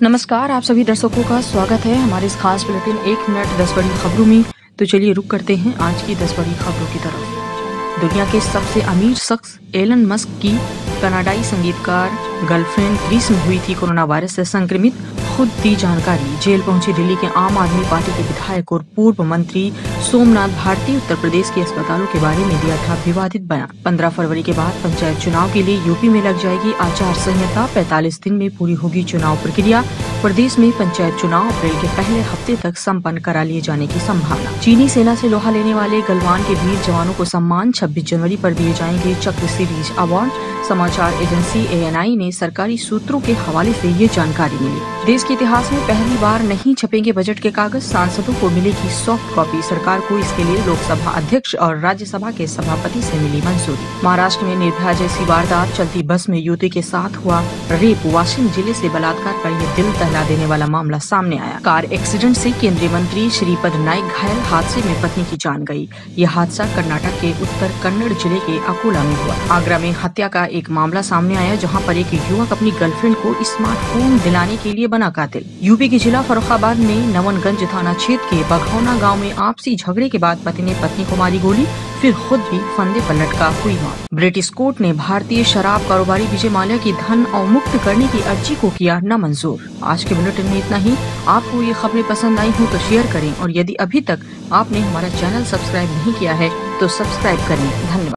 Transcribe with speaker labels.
Speaker 1: नमस्कार, आप सभी दर्शकों का स्वागत है हमारे इस खास बुलेटिन 1 मिनट 10 बड़ी खबरों में। तो चलिए रुक करते हैं आज की 10 बड़ी खबरों की तरफ। दुनिया के सबसे अमीर शख्स एलन मस्क की कनाडाई संगीतकार गर्लफ्रेंड ग्रीस में हुई थी कोरोना वायरस से संक्रमित, खुद दी जानकारी। जेल पहुंचे दिल्ली के आम आदमी पार्टी के विधायक और पूर्व मंत्री सोमनाथ भारती उत्तर प्रदेश के अस्पतालों के बारे में दिया था विवादित बयान। 15 फरवरी के बाद पंचायत चुनाव के लिए यूपी में लग जाएगी आचार संहिता। 45 दिन में पूरी होगी चुनाव प्रक्रिया। प्रदेश में पंचायत चुनाव अप्रैल के पहले हफ्ते तक संपन्न करा लिए जाने की संभावना। चीनी सेना से लोहा लेने वाले गलवान के वीर जवानों को सम्मान। 26 जनवरी पर दिए जाएंगे चक्र सीरीज अवार्ड। समाचार एजेंसी ANI ने सरकारी सूत्रों के हवाले से ये जानकारी मिली। देश के इतिहास में पहली बार नहीं छपेंगे बजट के कागज, सांसदों को मिलेगी सॉफ्ट कॉपी। सरकार को इसके लिए लोकसभा अध्यक्ष और राज्यसभा के सभापति से मिली मंजूरी। महाराष्ट्र में निर्भया जैसी वारदात, चलती बस में युवती के साथ हुआ रेप। वाशिम जिले से बलात्कार का ये दिल दहला देने वाला मामला सामने आया। कार एक्सीडेंट से केंद्रीय मंत्री श्रीपद नाइक घायल, हादसे में पत्नी की जान गई। यह हादसा कर्नाटक के उत्तर कन्नड़ जिले के अकोला में हुआ। आगरा में हत्या का एक मामला सामने आया, जहां पर एक युवक अपनी गर्लफ्रेंड को स्मार्टफोन दिलाने के लिए बना कातिल। यूपी के जिला फर्रुखाबाद में नवनगंज थाना क्षेत्र के बघौना गांव में आपसी झगड़े के बाद पति ने पत्नी को मारी गोली, फिर खुद भी फंदे पर लटका हुई मौत। ब्रिटिश कोर्ट ने भारतीय शराब कारोबारी विजय माल्या की धन अवमुक्त करने की अर्जी को किया नामंजूर। आज के बुलेटिन में इतना ही। आपको ये खबरें पसंद आई हो तो शेयर करें, और यदि अभी तक आपने हमारा चैनल सब्सक्राइब नहीं किया है तो सब्सक्राइब करें। धन्यवाद।